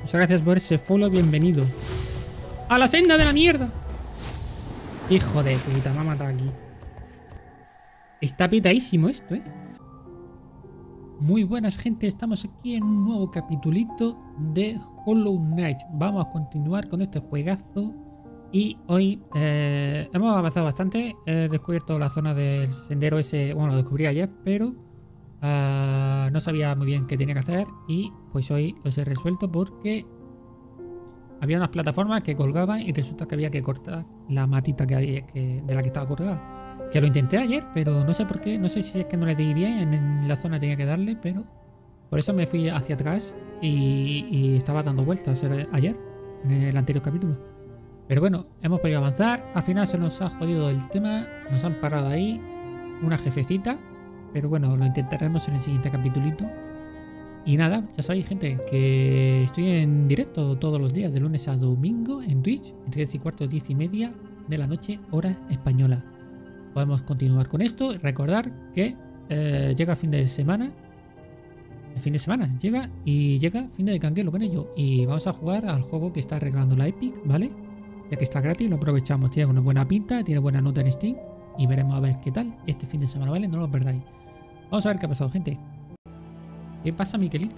Muchas gracias por ese follow, bienvenido. ¡A la senda de la mierda! Hijo de puta, me ha matado aquí. Está pitadísimo esto, ¿eh? Muy buenas, gente. Estamos aquí en un nuevo capitulito de Hollow Knight. Vamos a continuar con este juegazo. Y hoy hemos avanzado bastante. He descubierto la zona del sendero ese. Bueno, lo descubrí ayer, pero no sabía muy bien qué tenía que hacer. Y pues hoy los he resuelto porque había unas plataformas que colgaban y resulta que había que cortar la matita que había, de la que estaba colgada. Que lo intenté ayer, pero no sé por qué. No sé si es que no le di bien. En la zona tenía que darle, pero por eso me fui hacia atrás y estaba dando vueltas ayer, en el anterior capítulo. Pero bueno, hemos podido avanzar. Al final se nos ha jodido el tema. Nos han parado ahí una jefecita. Pero bueno, lo intentaremos en el siguiente capitulito. Y nada, ya sabéis, gente, que estoy en directo todos los días, de lunes a domingo, en Twitch, entre 10 y cuarto, 10 y media de la noche, hora española. Podemos continuar con esto. Recordar que llega fin de semana. El fin de semana llega y llega fin de canguelo con ello. Y vamos a jugar al juego que está arreglando la Epic, ¿vale? Ya que está gratis, lo aprovechamos. Tiene una buena pinta, tiene buena nota en Steam. Y veremos a ver qué tal este fin de semana, ¿vale? No lo perdáis. Vamos a ver qué ha pasado, gente. ¿Qué pasa, Miquelito?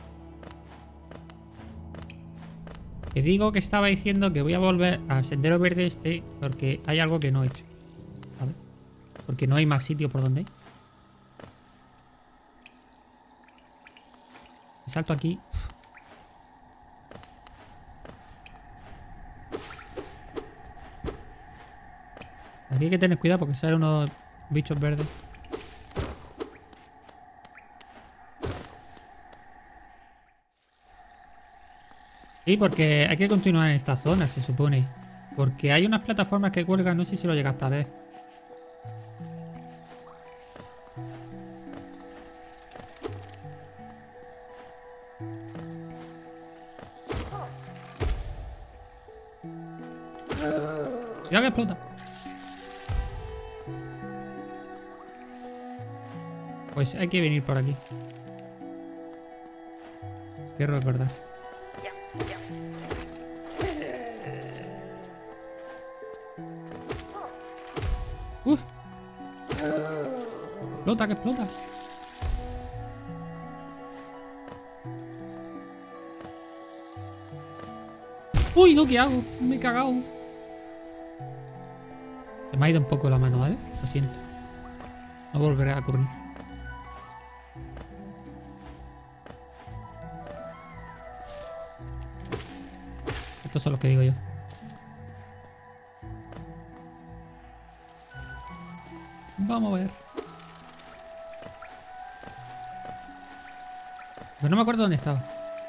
Te digo que estaba diciendo que voy a volver al sendero verde este porque hay algo que no he hecho. ¿Vale? Porque no hay más sitio por donde ir. Salto aquí. Aquí hay que tener cuidado porque salen unos bichos verdes. Sí, porque hay que continuar en esta zona, se supone. Porque hay unas plataformas que cuelgan, no sé si lo llegaste a ver. Cuidado que explota. Pues hay que venir por aquí. Quiero recordar. Explota, que explota. Uy, no, ¿qué hago? Me he cagado. Se me ha ido un poco la mano, ¿vale? Lo siento. No volveré a correr. Estos son los que digo yo. Vamos a ver. Pero no me acuerdo dónde estaba.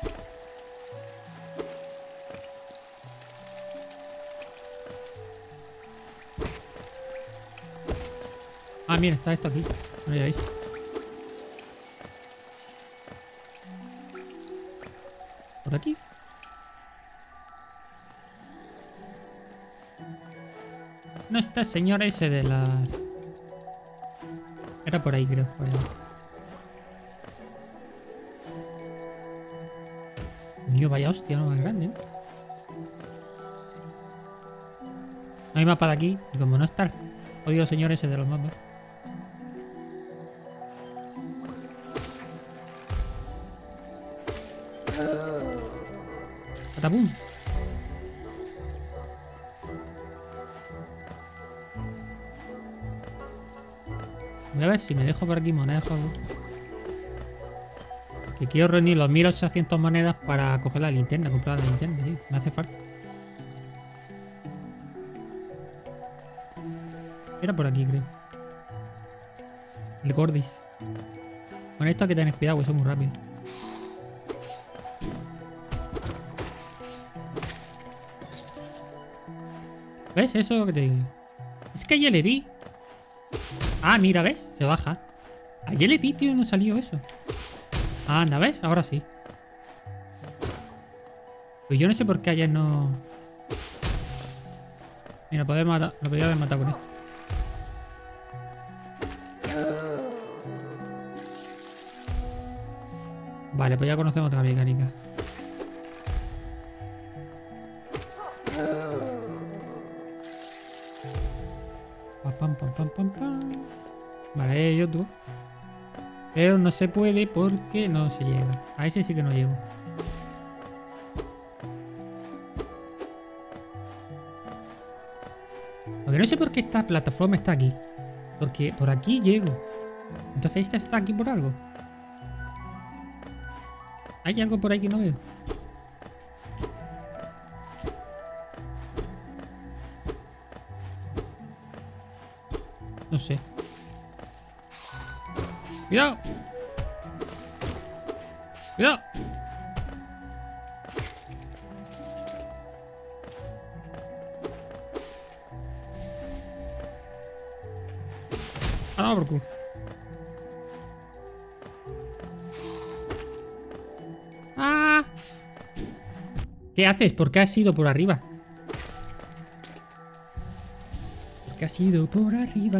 Ah, mira, está esto aquí. No lo veis. Por aquí. No está el señor ese de la... Era por ahí, creo. Por ahí. Coño, vaya hostia, no más grande, ¿eh? No hay mapa de aquí. Y como no está el jodido señor ese de los mapas. ¡Patapum! Voy a ver si me dejo por aquí monedas, por favor. Que quiero reunir los 1800 monedas para coger la linterna, comprar la linterna, sí, me hace falta. Era por aquí, creo. El Gordis. Con esto hay que tener cuidado, que eso es muy rápido. ¿Ves? Eso es lo que te digo. Es que ayer le di. Ah, mira, ¿ves? Se baja. Ayer le di, tío, no salió eso. Ah, anda, ¿ves? Ahora sí. Pues yo no sé por qué ayer no... Mira, lo podría haber matado con esto. Vale, pues ya conocemos otra mecánica. pam, pam. Vale, yo tú. Pero no se puede porque no se llega. A ese sí que no llego. Lo que no sé por qué esta plataforma está aquí. Porque por aquí llego. Entonces esta está aquí por algo. Hay algo por ahí que no veo. No sé. ¡Cuidado! ¡Cuidado! Ah, no, por culo. ¡Ah! ¿Qué haces? ¿Por qué has ido por arriba? ¿Por qué has ido por arriba?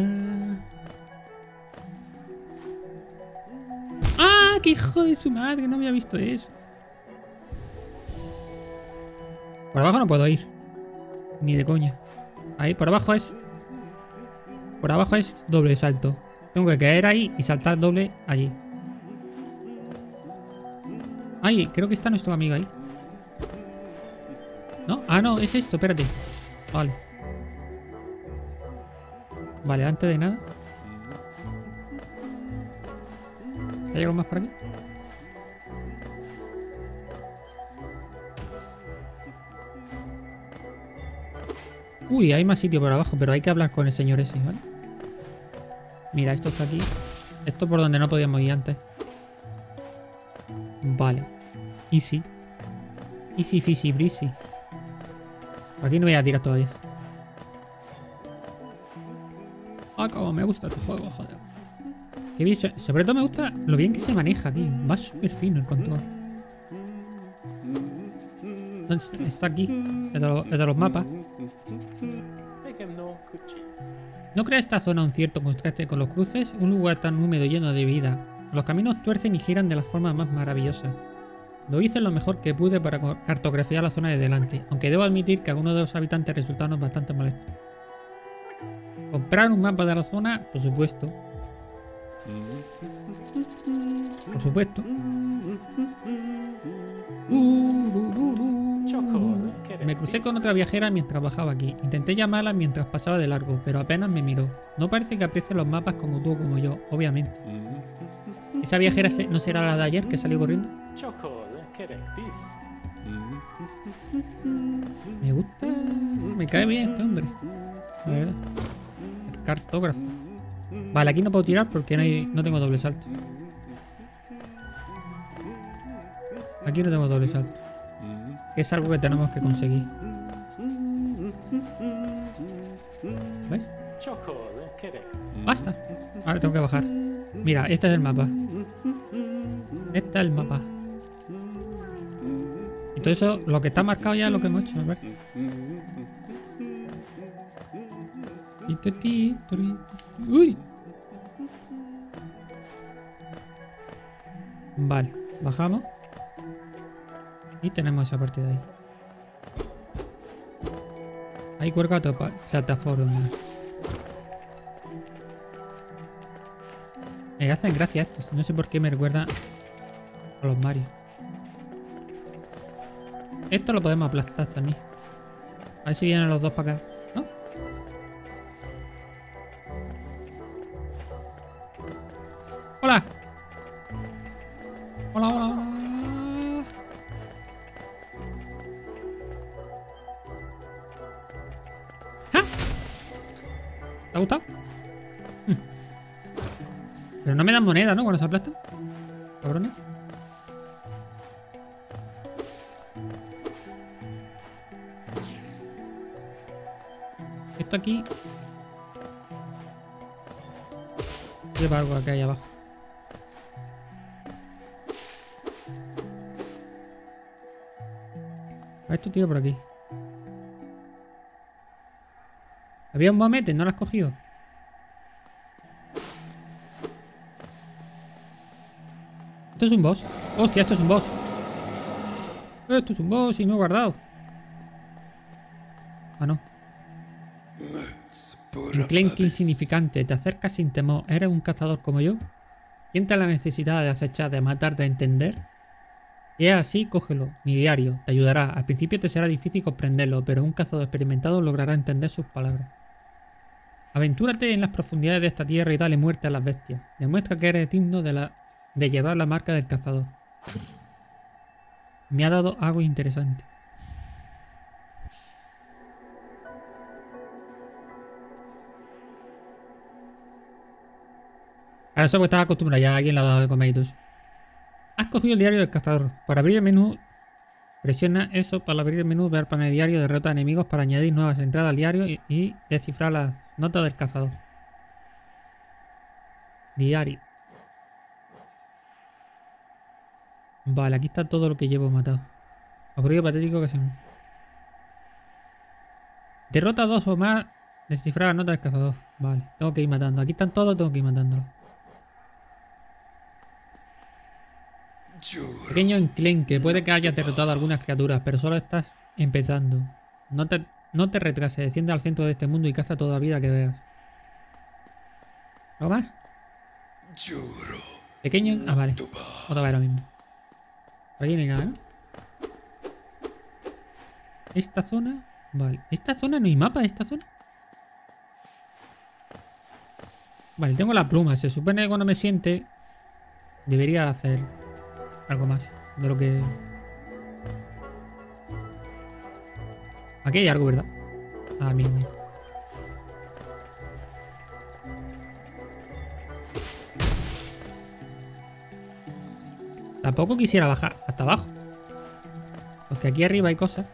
¡Ah! ¡Qué hijo de su madre! No había visto eso. Por abajo no puedo ir. Ni de coña. Ahí, por abajo es... Por abajo es doble salto. Tengo que caer ahí y saltar doble allí. Ay, creo que está nuestro amigo ahí. ¿No? Ah, no, es esto, espérate. Vale. Vale, antes de nada. ¿Hay algo más por aquí? Uy, hay más sitio por abajo, pero hay que hablar con el señor ese, ¿vale? Mira, esto está aquí. Esto por donde no podíamos ir antes. Vale. Easy. Easy, fishy, breezy. Por aquí no voy a tirar todavía. Ah, como me gusta este juego, joder. Qué bien, sobre todo me gusta lo bien que se maneja, tío. Va súper fino el control. Está aquí, es de los mapas. ¿No crea esta zona un cierto contraste con los cruces? Un lugar tan húmedo y lleno de vida. Los caminos tuercen y giran de las formas más maravillosas. Lo hice lo mejor que pude para cartografiar la zona de delante, aunque debo admitir que algunos de los habitantes resultaron bastante molestos. ¿Comprar un mapa de la zona? Por supuesto. Por supuesto. Me crucé con otra viajera mientras bajaba aquí. Intenté llamarla mientras pasaba de largo, pero apenas me miró. No parece que aprecie los mapas como tú o como yo, obviamente. ¿Esa viajera no será la de ayer que salió corriendo? Me gusta... Me cae bien este hombre. La verdad. El cartógrafo. Vale, aquí no puedo tirar porque no tengo doble salto. Aquí no tengo doble salto. Es algo que tenemos que conseguir. ¿Ves? Basta. Ahora tengo que bajar. Mira, este es el mapa. Este es el mapa. Y todo eso, lo que está marcado ya es lo que hemos hecho, ¿verdad? ¡Uy! Vale, bajamos. Y tenemos esa parte de ahí. Ahí cuelga otra plataforma. Me hacen gracia estos. No sé por qué me recuerdan a los Mario. Esto lo podemos aplastar también. A ver si vienen los dos para acá. ¿No? ¡Hola! ¡Hola, hola, hola! ¿Ah? ¿Te ha gustado? Pero no me dan moneda, ¿no? Cuando se aplastan. Cabrones. Esto aquí. Lleva algo acá ahí abajo. A esto tiro por aquí. Había un momete, no lo has cogido. Esto es un boss. Hostia, esto es un boss. Esto es un boss y no he guardado. Ah, no. Enclenque insignificante, te acercas sin temor. ¿Eres un cazador como yo? ¿Sientes la necesidad de acechar, de matar, de entender? Si es así, cógelo. Mi diario te ayudará. Al principio te será difícil comprenderlo, pero un cazador experimentado logrará entender sus palabras. Aventúrate en las profundidades de esta tierra y dale muerte a las bestias. Demuestra que eres digno de llevar la marca del cazador. Me ha dado algo interesante. A eso porque estaba acostumbrado ya a alguien le ha dado de comer y todo eso. Has cogido el diario del cazador. Para abrir el menú, presiona eso para abrir el menú, ver panel diario, derrota a enemigos para añadir nuevas entradas al diario y descifrar las notas del cazador. Diario. Vale, aquí está todo lo que llevo matado. Ocurrido patético que se... Derrota a 2 o más. Descifrar la nota del cazador. Vale, tengo que ir matando. Aquí están todos, tengo que ir matándolos. Pequeño enclenque. Puede que hayas derrotado a algunas criaturas, pero solo estás empezando. No te retrases. Desciende al centro de este mundo y caza toda vida que veas. ¿Algo más? Pequeño... Ah, vale. Otra vez lo mismo. Por aquí no hay nada, ¿no? Esta zona... Vale. ¿Esta zona no hay mapa de esta zona? Vale, tengo la pluma. Se supone que cuando me siente debería hacer algo más de lo que... Aquí hay algo, ¿verdad? Ah, mira. Tampoco quisiera bajar hasta abajo. Porque aquí arriba hay cosas.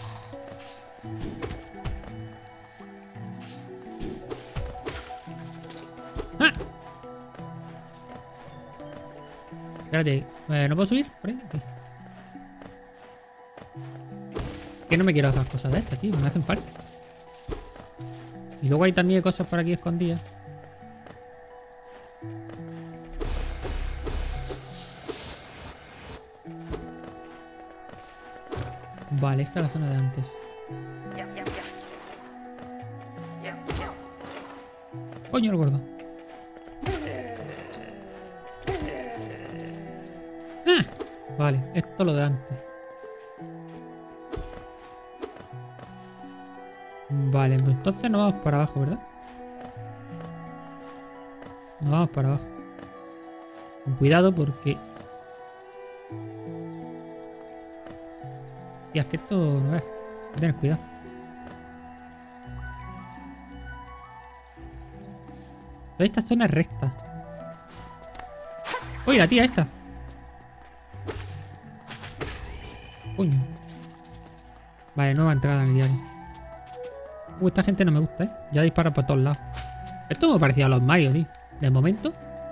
¡Ah! Espérate. ¿No puedo subir? ¿Por ahí? Aquí. Que no me quiero hacer cosas de estas, tío. Me hacen falta. Y luego hay también cosas por aquí escondidas. Vale, esta es la zona de antes. Coño, el gordo. ¡Ah! Vale, esto es lo de antes. Vale, pues entonces nos vamos para abajo, ¿verdad? Nos vamos para abajo. Con cuidado porque... Y es que esto no es. Hay que tener cuidado. Pero esta zona es recta. ¡Uy, la tía esta! Coño. Vale, nueva entrada en el diario. Esta gente no me gusta, ¿eh? Ya dispara por todos lados. Esto me parecía a los Mario, tío. De momento.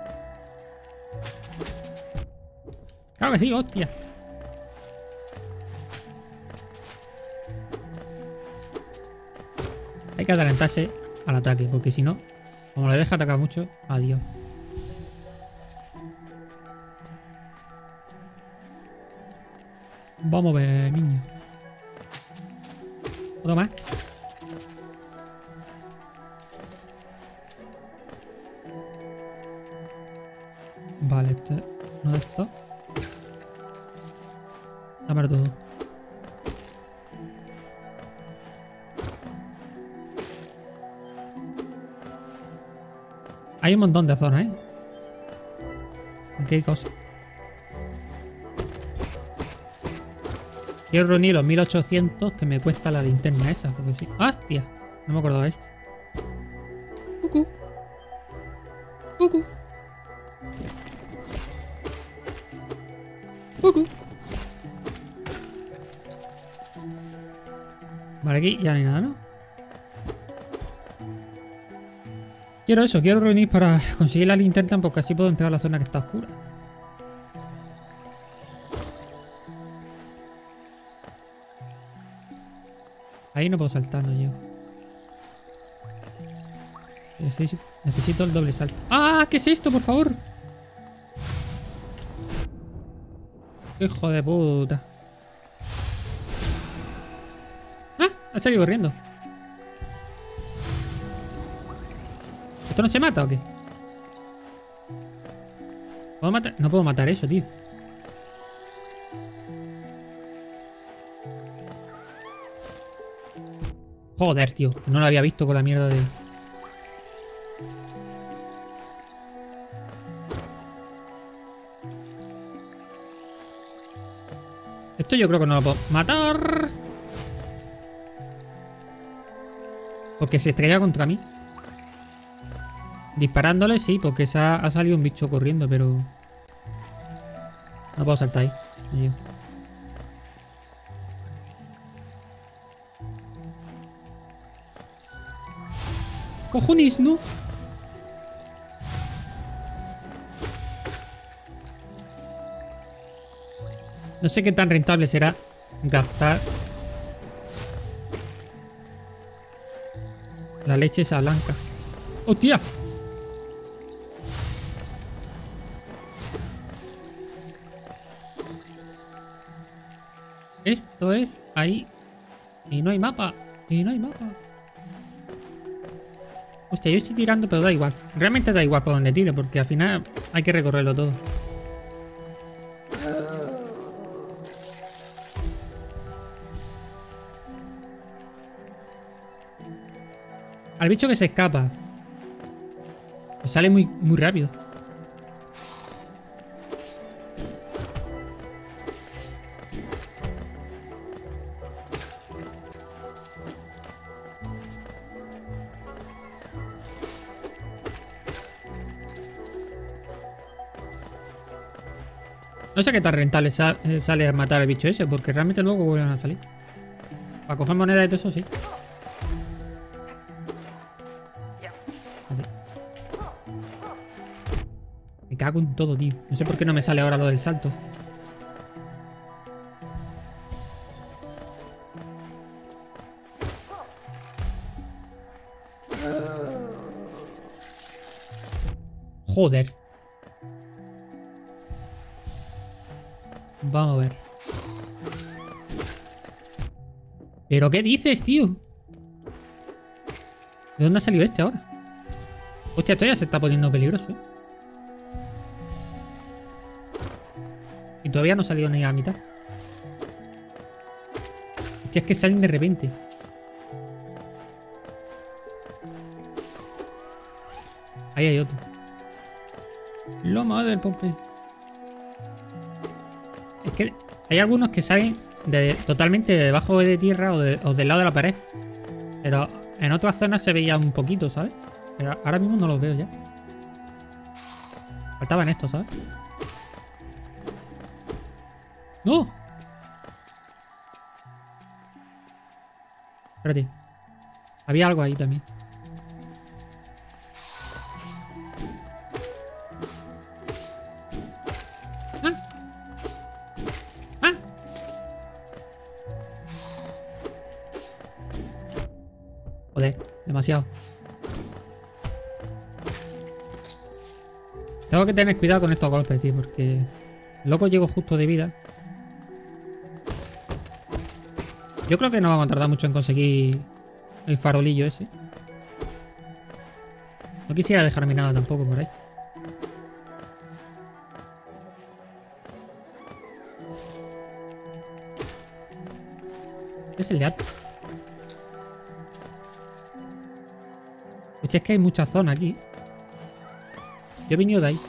Claro que sí, hostia. Hay que adelantarse al ataque, porque si no, como le deja atacar mucho, adiós. Vamos a ver, niño. Otro más. Vale, este es uno de estos. Dámelo todo. Hay un montón de zonas, ¿eh? Aquí hay cosas. Quiero reunir los 1800 que me cuesta la linterna esa, porque sí. ¡Hostia! No me acordaba de este. Cucú. Cucú. Cucú. Vale, aquí ya no hay nada, ¿no? Quiero eso, quiero reunir para conseguir la linterna porque así puedo entrar a la zona que está oscura. Ahí no puedo saltar, no llego. Necesito el doble salto. ¡Ah! ¿Qué es esto, por favor? ¡Hijo de puta! ¡Ah! Ha salido corriendo. ¿Esto no se mata o qué? ¿Puedo matar? No puedo matar eso, tío. Joder, tío. No lo había visto con la mierda de... Esto yo creo que no lo puedo matar. Porque se estrella contra mí. Disparándole, sí, porque ha salido un bicho corriendo, pero... No puedo saltar ahí. No llego. ¡Cojones, no! No sé qué tan rentable será gastar la leche esa blanca. ¡Hostia! Esto es ahí. Y no hay mapa. Y no hay mapa. Hostia, yo estoy tirando, pero da igual. Realmente da igual por donde tire, porque al final hay que recorrerlo todo. Al bicho que se escapa. Pues sale muy rápido. No sé qué tan rentable sale a matar al bicho ese, porque realmente luego vuelven a salir. Para coger moneda y todo eso, sí. Me cago en todo, tío. No sé por qué no me sale ahora lo del salto. Joder. Vamos a ver. ¿Pero qué dices, tío? ¿De dónde ha salido este ahora? Hostia, esto ya se está poniendo peligroso, ¿eh? Y todavía no ha salido ni a mitad. Hostia, es que salen de repente. Ahí hay otro. Loma del Pope. Es que hay algunos que salen totalmente de debajo de tierra o del lado de la pared. Pero en otras zonas se veía un poquito, ¿sabes? Pero ahora mismo no los veo ya. Faltaban estos, ¿sabes? ¡No! Espérate. Había algo ahí también. Joder, demasiado. Tengo que tener cuidado con estos golpes, tío, porque... Loco, llego justo de vida. Yo creo que no vamos a tardar mucho en conseguir el farolillo ese. No quisiera dejarme nada tampoco por ahí. Es el de Atos. Hostia, es que hay mucha zona aquí. Yo he venido de ahí.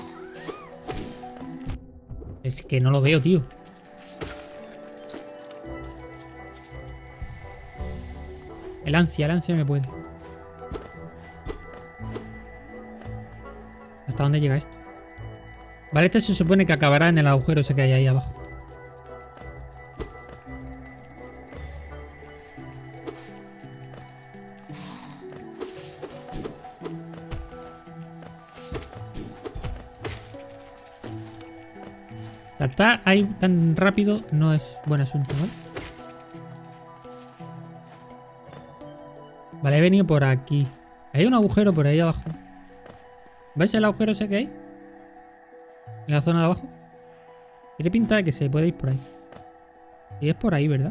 Es que no lo veo, tío. El ansia me puede. ¿Hasta dónde llega esto? Vale, este se supone que acabará en el agujero ese que hay ahí abajo. Saltar ahí tan rápido no es buen asunto, ¿vale? Vale, he venido por aquí. Hay un agujero por ahí abajo. ¿Veis el agujero ese que hay? En la zona de abajo. Tiene pinta de que se puede ir por ahí. Y es por ahí, ¿verdad?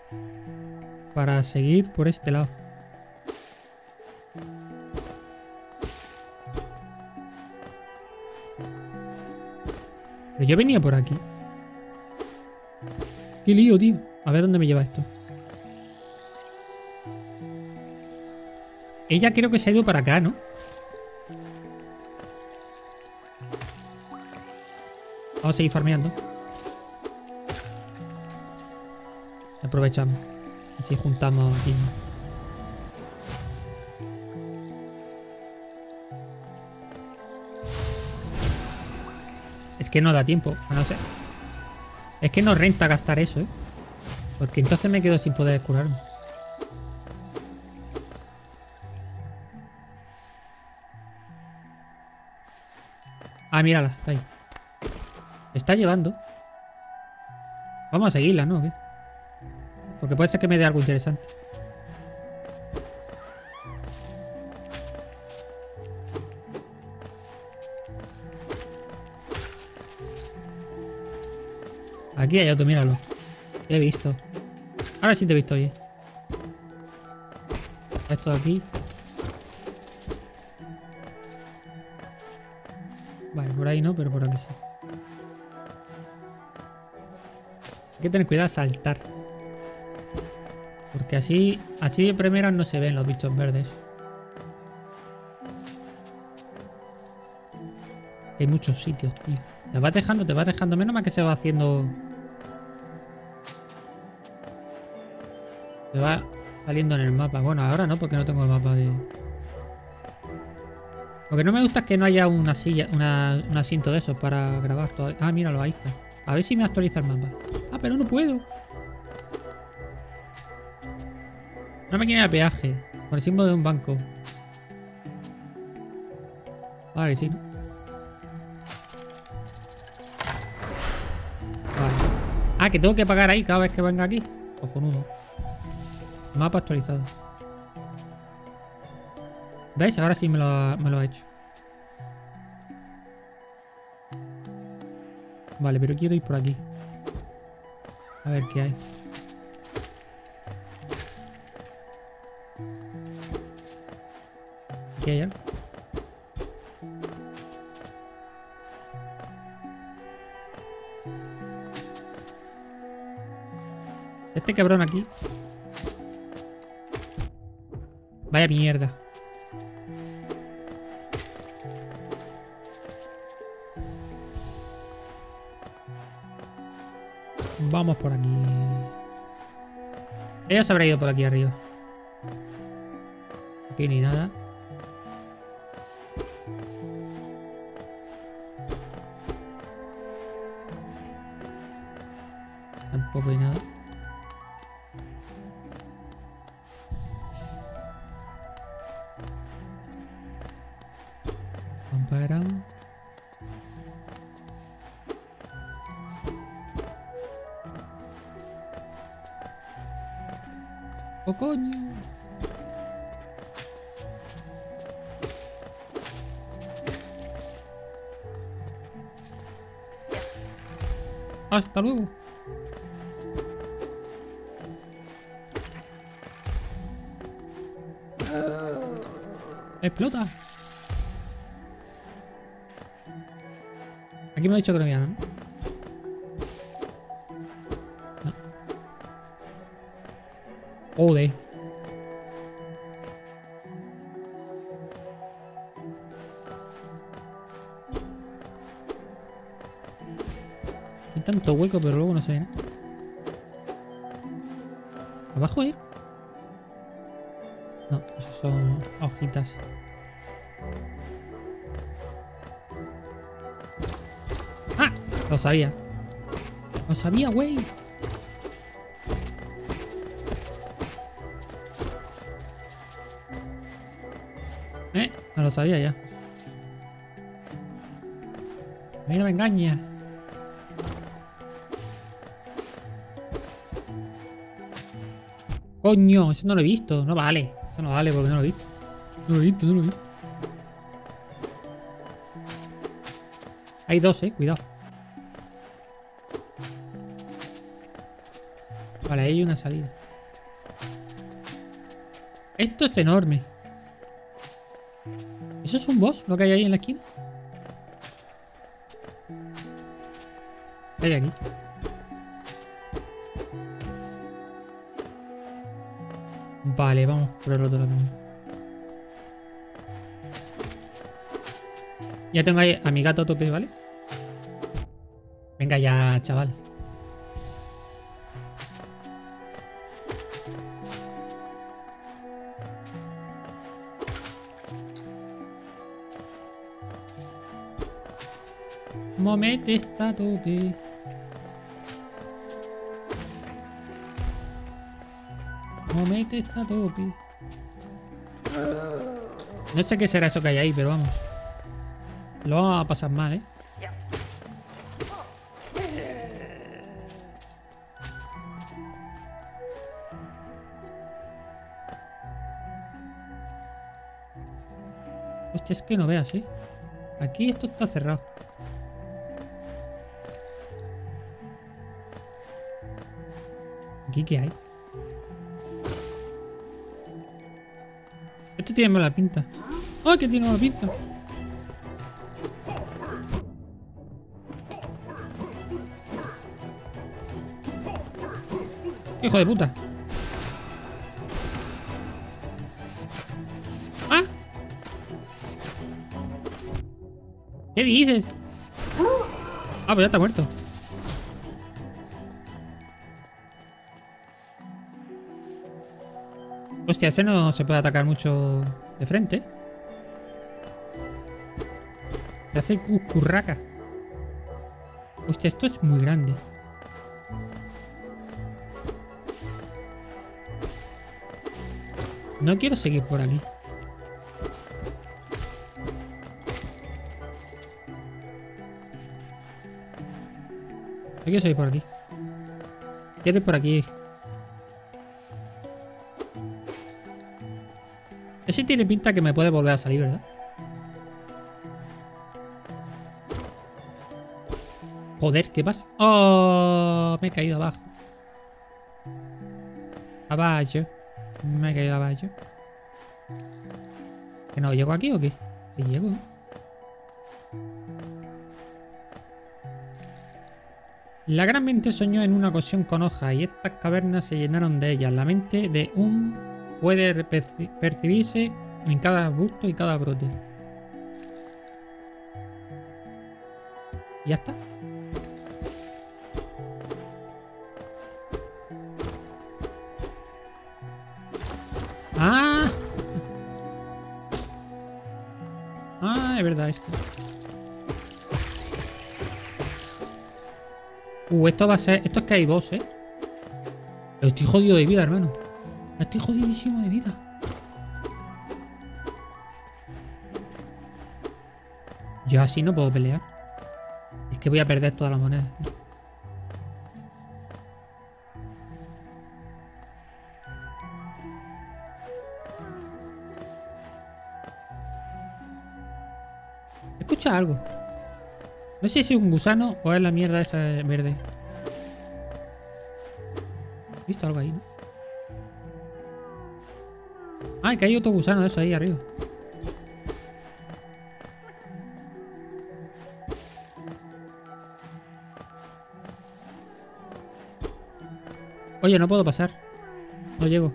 Para seguir por este lado. Pero yo venía por aquí. Qué lío, tío. A ver dónde me lleva esto. Ella creo que se ha ido para acá, ¿no? Vamos a seguir farmeando. Aprovechamos. Así juntamos aquí. Es que no da tiempo. No sé. Es que no renta gastar eso, ¿eh? Porque entonces me quedo sin poder curarme. Ah, mírala. Está ahí. Está llevando. Vamos a seguirla, ¿no? ¿O qué? Porque puede ser que me dé algo interesante. Aquí hay otro, míralo. Te he visto. Ahora sí te he visto bien. Esto de aquí. Vale, por ahí no, pero por aquí sí. Hay que tener cuidado al saltar. Porque así de primeras no se ven los bichos verdes. Hay muchos sitios, tío. Te vas dejando. Menos mal que se va haciendo... Se va saliendo en el mapa. Bueno, ahora no, porque no tengo el mapa de... Lo que no me gusta es que no haya una silla, un asiento de esos para grabar todavía. Ah, míralo, ahí está. A ver si me actualiza el mapa. Ah, pero no puedo. Una máquina de peaje. Con el símbolo de un banco. Vale, sí, ¿no? Vale. Ah, que tengo que pagar ahí cada vez que venga aquí. Cojonudo. Mapa actualizado. ¿Veis? Ahora sí me lo ha hecho. Vale, pero quiero ir por aquí. A ver qué hay. ¿Qué hay algo? Este cabrón aquí. Vaya mierda. Vamos por aquí. Ella se habrá ido por aquí arriba. Aquí ni nada. Tampoco hay nada. Para. ¡Oh, coño! ¡Hasta luego! ¡Explota! Aquí me ha dicho que no había nada, ¿no? No. Joder. Hay tanto hueco, pero luego no se ve nada. ¿Abajo ahí? No, eso son hojitas. ¡Ah! Lo sabía. Lo sabía, güey. No lo sabía ya. Mira, me engaña. Coño, eso no lo he visto. No vale. Eso no vale porque no lo he visto. No lo he visto, no lo he visto. Hay dos, cuidado. Vale, ahí hay una salida. Esto es enorme. ¿Eso es un boss? Lo que hay ahí en la esquina. ¿Qué hay aquí? Vale, vamos por el otro lado. Ya tengo ahí a mi gato a tope, ¿vale? Venga ya, chaval. Momete está a tope. Momete está a tope. No sé qué será eso que hay ahí, pero vamos. Lo vamos a pasar mal, ¿eh? Hostia, es que no veas, ¿eh? Aquí esto está cerrado. ¿Aquí qué hay? Esto tiene mala pinta. ¡Ay, que tiene mala pinta! ¡Hijo de puta! ¡Ah! ¿Qué dices? Ah, pues ya está muerto. Hostia, ese no se puede atacar mucho de frente. Se hace curraca. Hostia, esto es muy grande. No quiero seguir por aquí. No quiero seguir por aquí. Quiero ir por aquí. Ese tiene pinta que me puede volver a salir, ¿verdad? Joder, ¿qué pasa? ¡Oh! Me he caído abajo. Abajo. Me he caído abajo. ¿Que no llego aquí o qué? Sí llego. La gran mente soñó en una ocasión con hojas y estas cavernas se llenaron de ellas. La mente de un puede percibirse en cada arbusto y cada brote. ¿Y ya está? ¡Ah! Ah, es verdad esto. Esto va a ser... Esto es que hay boss, ¿eh? Estoy jodido de vida, hermano. Estoy jodidísimo de vida. Yo así no puedo pelear. Es que voy a perder todas las monedas. Escucha algo. No sé si es un gusano o es la mierda esa verde. He visto algo ahí, ¿no? Ah, que hay otro gusano de eso ahí arriba. Oye, no puedo pasar. No llego.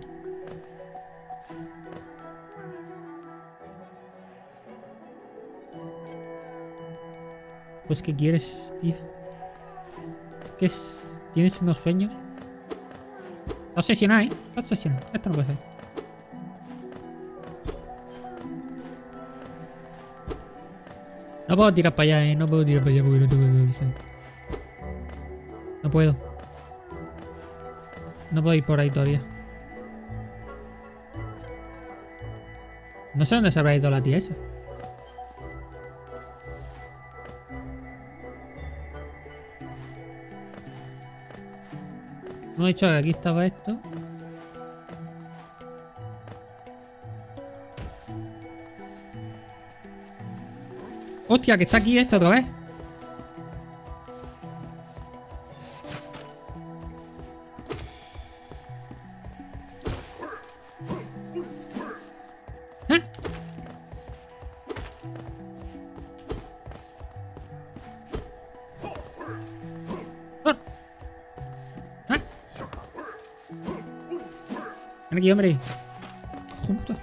Pues, ¿qué quieres, tío? Es que tienes unos sueños. Está obsesionada, ¿eh? Está obsesionada. Esto no puede ser. No puedo tirar para allá, ¿eh? No puedo tirar para allá porque no tengo visión. No puedo. No puedo ir por ahí todavía. No sé dónde se habrá ido la tía esa. No he dicho que aquí estaba esto. Hostia, que está aquí esto otra vez. ¿Eh? Ven aquí, hombre. Junto.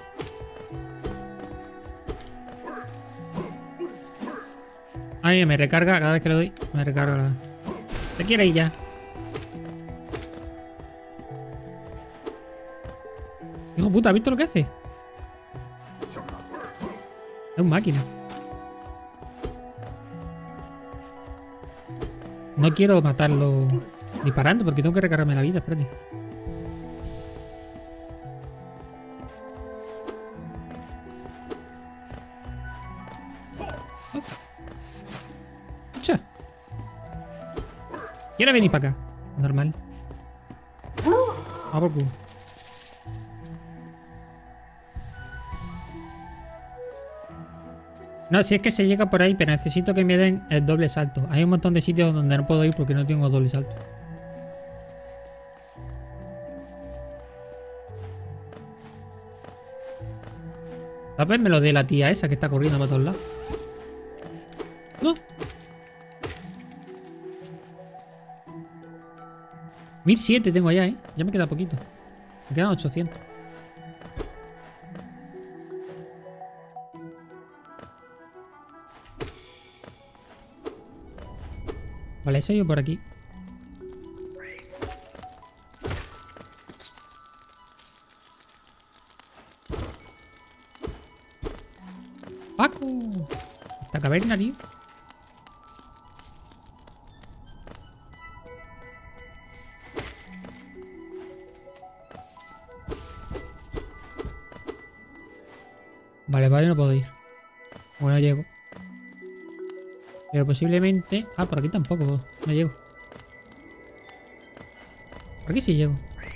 Ay, me recarga cada vez que le doy. Me recarga la... ¿Te quiere ir ya? Hijo puta, ¿has visto lo que hace? Es un máquina. No quiero matarlo disparando porque tengo que recargarme la vida, espérate. Escucha. ¿Quiere venir para acá? Normal. Ah, por culo. No, si es que se llega por ahí, pero necesito que me den el doble salto. Hay un montón de sitios donde no puedo ir porque no tengo doble salto. Tal vez me lo dé la tía esa que está corriendo para todos lados. ¡No! 1007 tengo ya, ¿eh? Ya me queda poquito. Me quedan 800. Vale, ese yo por aquí. ¡Paco! Esta caverna, tío. Vale, no puedo ir. Bueno, llego. Pero posiblemente... Ah, por aquí tampoco. No llego. Por aquí sí llego.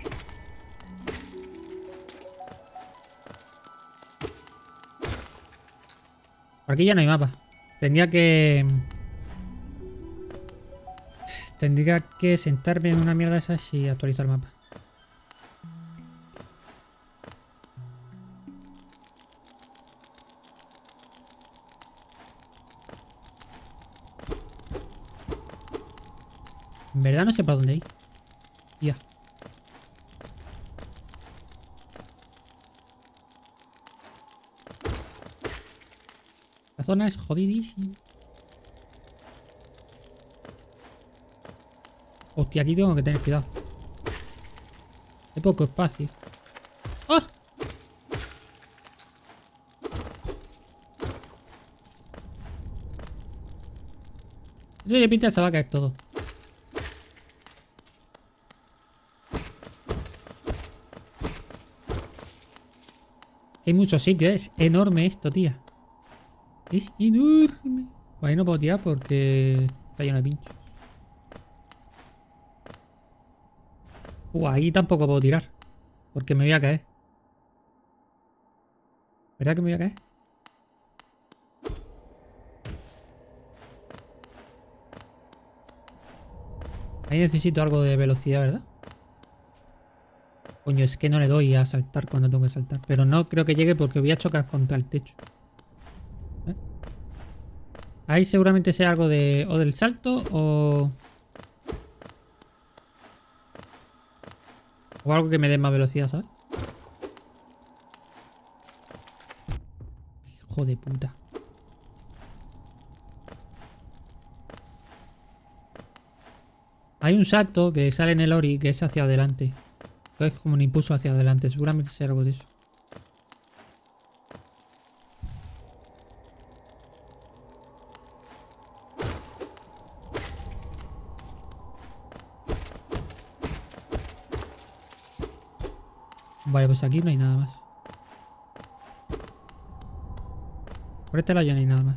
Por aquí ya no hay mapa. Tendría que sentarme en una mierda de esas y actualizar el mapa. En verdad no sé para dónde ir. Ya. La zona es jodidísima. Hostia, aquí tengo que tener cuidado. Hay poco espacio. ¡Oh! Eso de pinta se va a caer todo. Hay muchos sitios, es enorme esto, tía. Es enorme. Pues ahí no puedo tirar porque está lleno de pinchos. Ahí tampoco puedo tirar. Porque me voy a caer. ¿Verdad que me voy a caer? Ahí necesito algo de velocidad, ¿verdad? Coño, es que no le doy a saltar cuando tengo que saltar. Pero no creo que llegue porque voy a chocar contra el techo. ¿Eh? Ahí seguramente sea algo de... o del salto o... o algo que me dé más velocidad, ¿sabes? Hijo de puta. Hay un salto que sale en el Ori que es hacia adelante. Que es como un impulso hacia adelante. Seguramente sea algo de eso. Vale, pues aquí no hay nada más. Por este lado ya no hay nada más.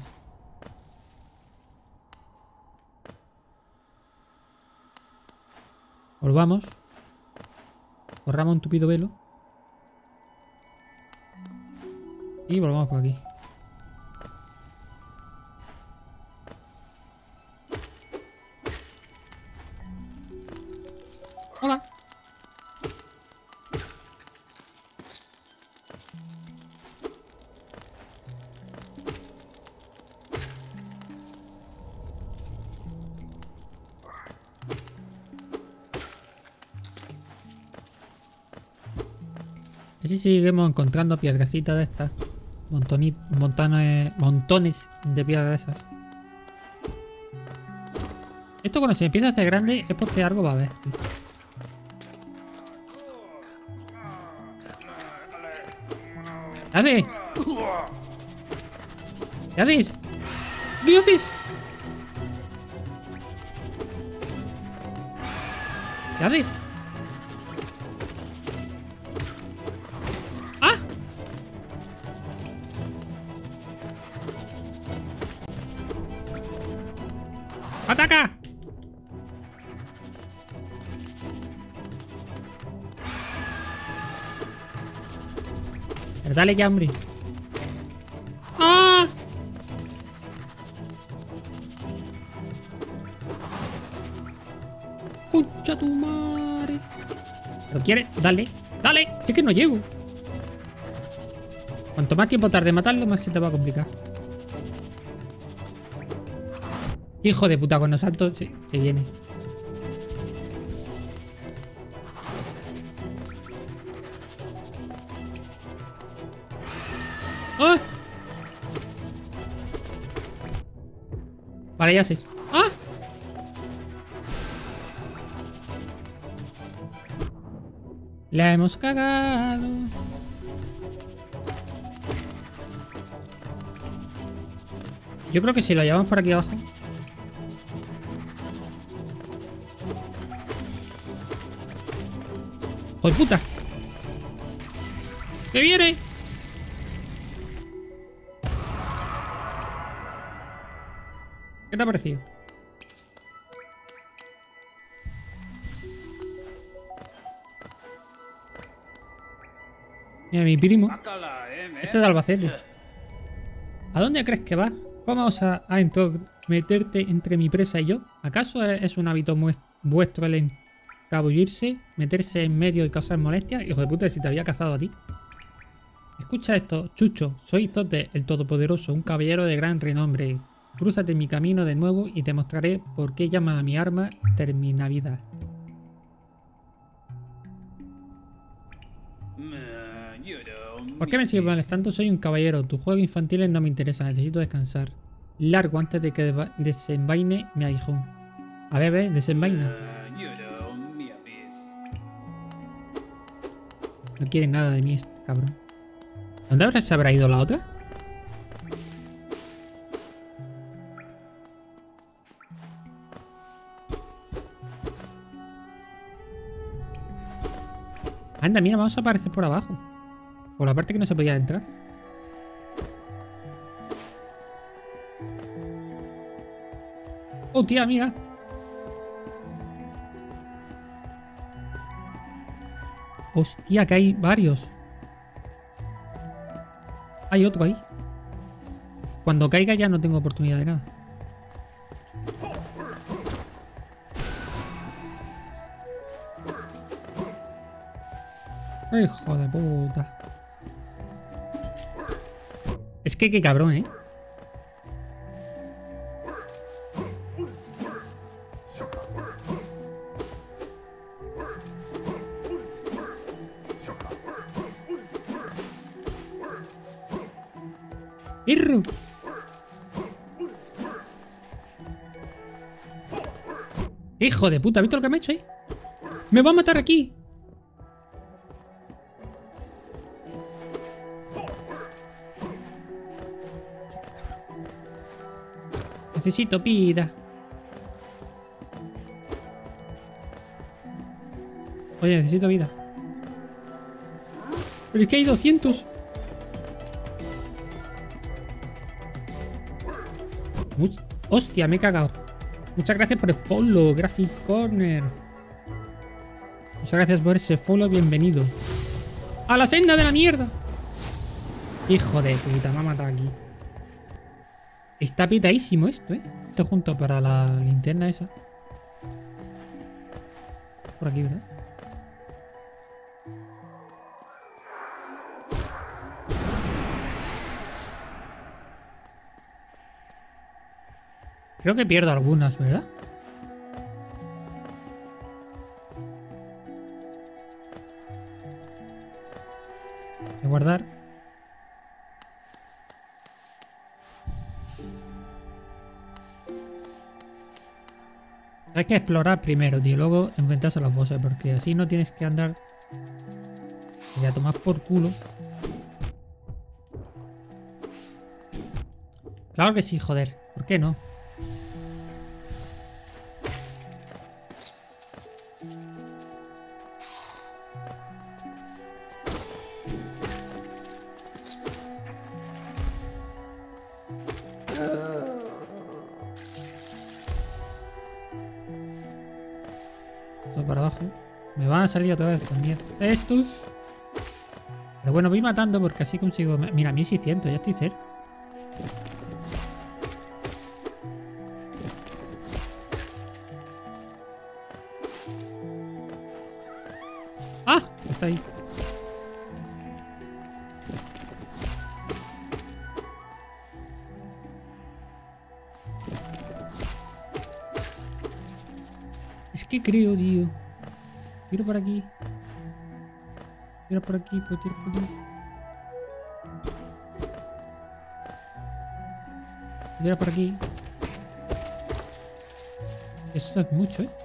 Volvamos. Corramos un tupido velo. Y volvamos por aquí. Hola. Así seguimos encontrando piedrecitas de estas. Montones de piedras de esas. Esto cuando se empieza a hacer grande es porque algo va a haber, tío. ¿Qué haces? ¿Qué haces? ¿Qué haces? ¿Qué haces? ¡Ah! ¡Ataca! Pero dale ya, hombre. ¡Ah! ¡Concha tu madre! ¿Pero quiere? Dale, dale. Si es que no llego. Cuanto más tiempo tarde en matarlo, más se te va a complicar. Hijo de puta, cuando salto se viene. ¡Ah! Vale, ya sé. ¡Ah! La hemos cagado. Yo creo que si lo llevamos por aquí abajo. ¡Joder, puta! ¡Que viene! ¿Qué te ha parecido? Mira, mi primo. Este es de Albacete. ¿A dónde crees que vas? ¿Cómo osas a meterte entre mi presa y yo? ¿Acaso es un hábito vuestro el encabullirse, meterse en medio y causar molestias? Hijo de puta, si te había cazado a ti. Escucha esto, Chucho. Soy Zote, el Todopoderoso, un caballero de gran renombre. Crúzate mi camino de nuevo y te mostraré por qué llama a mi arma Terminavidad. ¿Por qué me sigues molestando? Soy un caballero. Tus juegos infantiles no me interesan. Necesito descansar. Largo antes de que desenvaine mi aguijón. A ver, desenvaina. No quiere nada de mí este cabrón. ¿Dónde se habrá ido la otra? Anda, mira, vamos a aparecer por abajo. Por la parte que no se podía entrar. Oh, tía, mira. Hostia, que hay varios. Hay otro ahí. Cuando caiga ya no tengo oportunidad de nada. Hijo de puta. Es que qué cabrón, ¿eh? ¡Irru! Hijo de puta, ¿has visto lo que me ha hecho ahí? ¡Me va a matar aquí! Necesito vida. Oye, necesito vida. Pero es que hay 200. Hostia, me he cagado. Muchas gracias por el follow, Graphic Corner. Muchas gracias por ese follow, bienvenido. ¡A la senda de la mierda! Hijo de puta, me ha matado aquí. Está pitadísimo esto, ¿eh? Esto junto para la linterna esa. Por aquí, ¿verdad? Creo que pierdo algunas, ¿verdad? Voy a guardar. Hay que explorar primero, tío. Luego enfrentarse a los bosses. Porque así no tienes que andar y a tomar por culo. Claro que sí, joder. ¿Por qué no? Todo para abajo. Me van a salir otra vez también estos. Pero bueno, voy matando porque así consigo... Mira, 1600, ya estoy cerca. ¡Ah! Está ahí. Es que creo, tío. Tiro por aquí. Tiro por aquí, pues tiro por aquí. Tiro por aquí. Esto es mucho, ¿eh?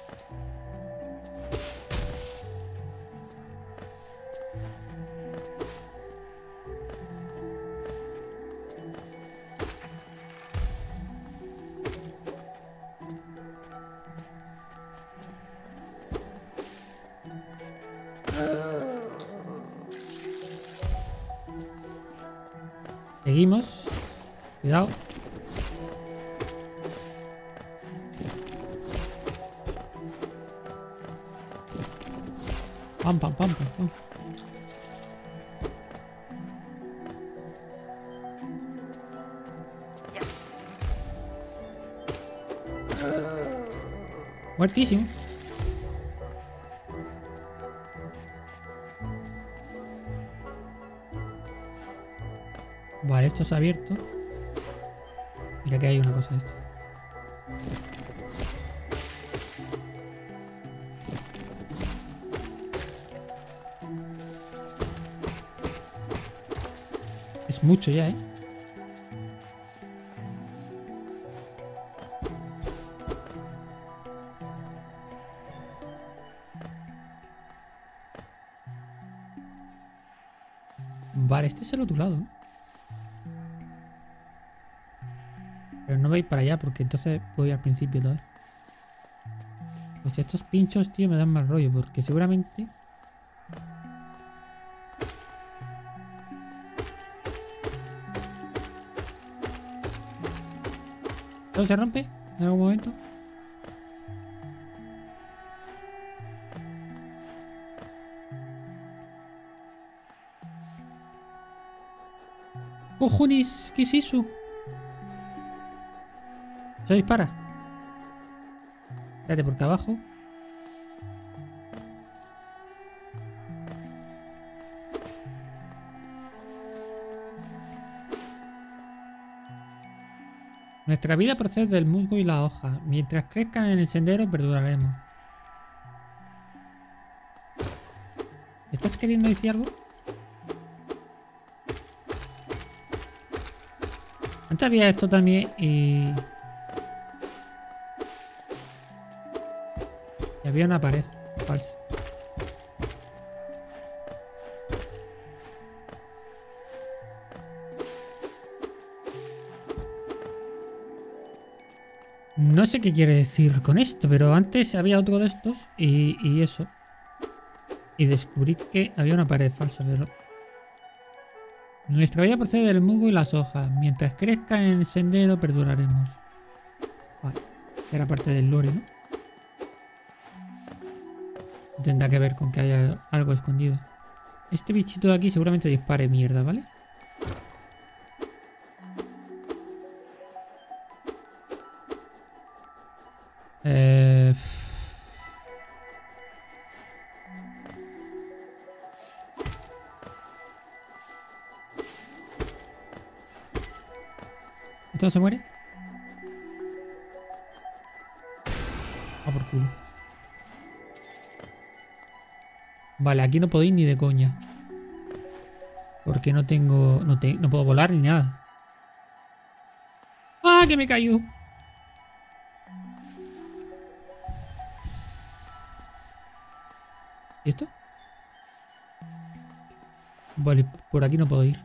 Seguimos. Cuidado. Pam, pam, pam, pam, pam. Muertísimo. Vale, esto se ha abierto. Mira que hay una cosa de esto. Es mucho ya, ¿eh? Vale, este es el otro lado, ¿no? Pero no voy para allá porque entonces voy al principio otra vez. Pues estos pinchos, tío, me dan mal rollo porque seguramente... ¿Todo se rompe en algún momento? ¡Cojones! ¿Qué es eso? Se dispara. Espérate, porque abajo. Nuestra vida procede del musgo y la hoja. Mientras crezcan en el sendero, perduraremos. ¿Estás queriendo decir algo? Antes había esto también y había una pared falsa. No sé qué quiere decir con esto, pero antes había otro de estos y eso. Y descubrí que había una pared falsa, pero... Nuestra vida procede del musgo y las hojas. Mientras crezcan en el sendero, perduraremos. Vale. Era parte del lore, ¿no? Tendrá que ver con que haya algo escondido. Este bichito de aquí seguramente dispare mierda, ¿vale? ¿Esto se muere? Ah, por culo. Vale, aquí no podéis ni de coña. Porque no tengo... No puedo volar ni nada. ¡Ah, que me cayó! ¿Y esto? Vale, por aquí no puedo ir.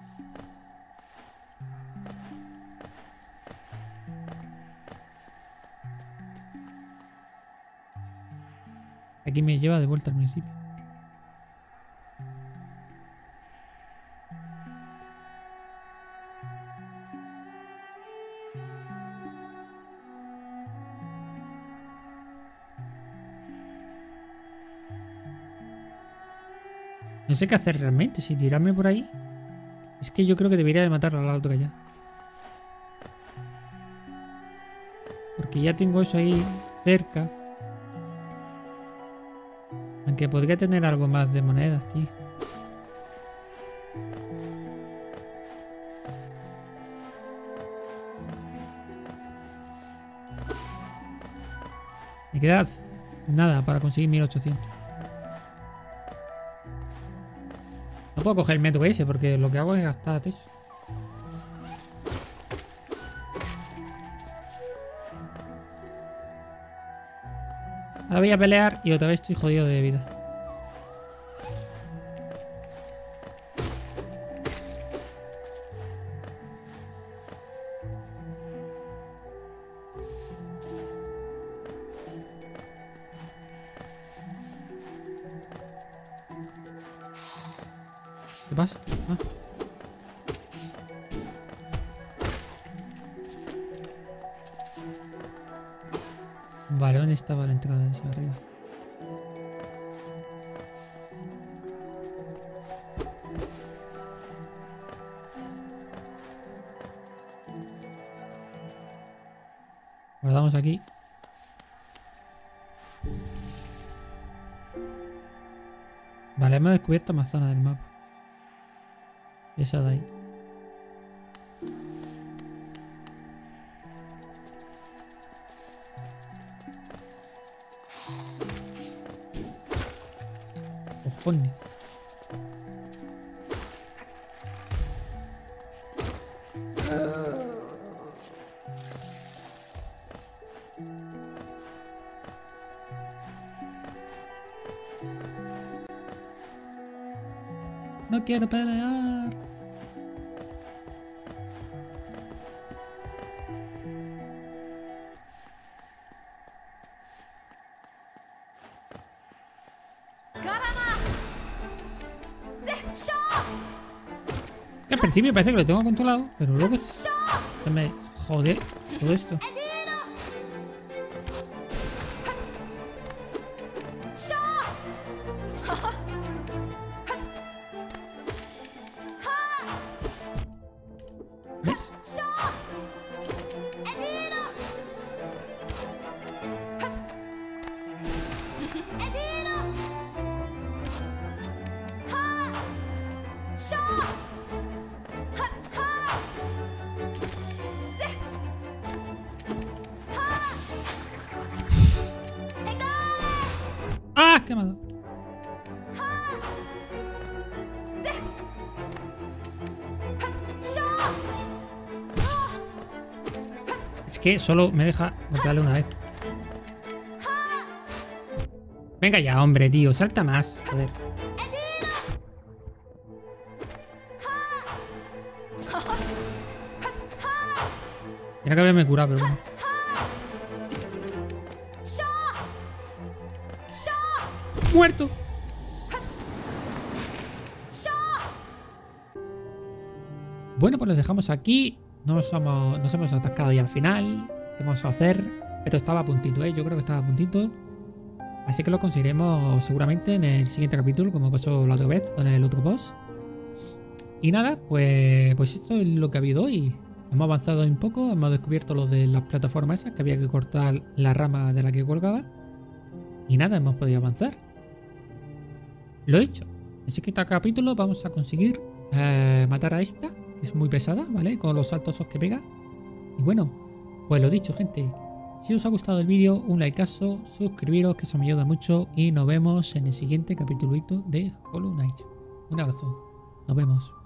Aquí me lleva de vuelta al municipio. No sé qué hacer realmente, si tirarme por ahí. Es que yo creo que debería de matar al auto que ya. Porque ya tengo eso ahí cerca. Aunque podría tener algo más de monedas, tío. Me queda nada para conseguir 1800. No puedo coger el metro ese porque lo que hago es gastar eso. Ahora voy a pelear y otra vez estoy jodido de vida. ¿Qué pasa? Ah. Vale, ¿dónde estaba la entrada de eso arriba? Guardamos aquí. Vale, hemos descubierto más zonas del mapa. Esa de ahí. Cojones. No quiero pelear. Que al principio parece que lo tengo controlado, pero luego se me jode todo esto. ¿Ves? ¡Ah! ¡Qué malo! Es que solo me deja golpearle una vez. Venga ya, hombre, tío. Salta más. Joder. Tiene que haberme curado, pero bueno. ¡Muerto! Bueno, pues los dejamos aquí. Nos hemos atascado ya al final. ¿Qué vamos a hacer? Pero estaba a puntito, ¿eh? Yo creo que estaba a puntito. Así que lo conseguiremos seguramente en el siguiente capítulo, como pasó la otra vez con el otro boss. Y nada, pues esto es lo que ha habido hoy. Hemos avanzado un poco, hemos descubierto lo de las plataformas esas, que había que cortar la rama de la que colgaba. Y nada, hemos podido avanzar. Lo he hecho. En el siguiente capítulo vamos a conseguir matar a esta, que es muy pesada, ¿vale? Con los saltos esos que pega. Y bueno, pues lo dicho, gente. Si os ha gustado el vídeo, un likeazo, suscribiros, que eso me ayuda mucho. Y nos vemos en el siguiente capítulito de Hollow Knight. Un abrazo. Nos vemos.